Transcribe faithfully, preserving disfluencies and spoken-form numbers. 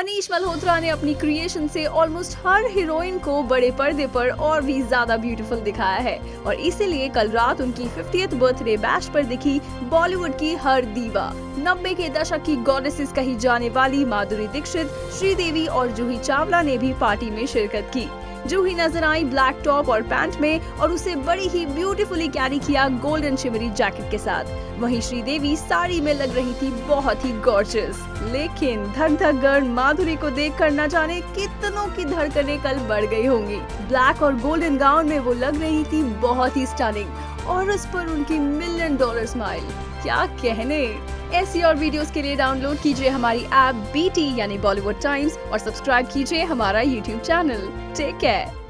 मनीष मल्होत्रा ने अपनी क्रिएशन से ऑलमोस्ट हर हीरोइन को बड़े पर्दे पर और भी ज्यादा ब्यूटीफुल दिखाया है और इसीलिए कल रात उनकी फिफ्टियथ बर्थडे बैश पर दिखी बॉलीवुड की हर दीवा। नब्बे के दशक की गॉडेसेस कही जाने वाली माधुरी दीक्षित, श्रीदेवी और जूही चावला ने भी पार्टी में शिरकत की। जूही नजर आई ब्लैक टॉप और पैंट में और उसे बड़ी ही ब्यूटीफुली कैरी किया गोल्डन शिमरी जैकेट के साथ। वहीं श्रीदेवी साड़ी में लग रही थी बहुत ही गॉर्जियस। लेकिन धक धक गर्ल माधुरी को देखकर न जाने कितनों की धड़कनें कल बढ़ गई होंगी। ब्लैक और गोल्डन गाउन में वो लग रही थी बहुत ही स्टनिंग और उस पर उनकी मिलियन डॉलर स्माइल, क्या कहने। ऐसी और वीडियोस के लिए डाउनलोड कीजिए हमारी ऐप बीटी यानी बॉलीवुड टाइम्स और सब्सक्राइब कीजिए हमारा यूट्यूब चैनल। Take care.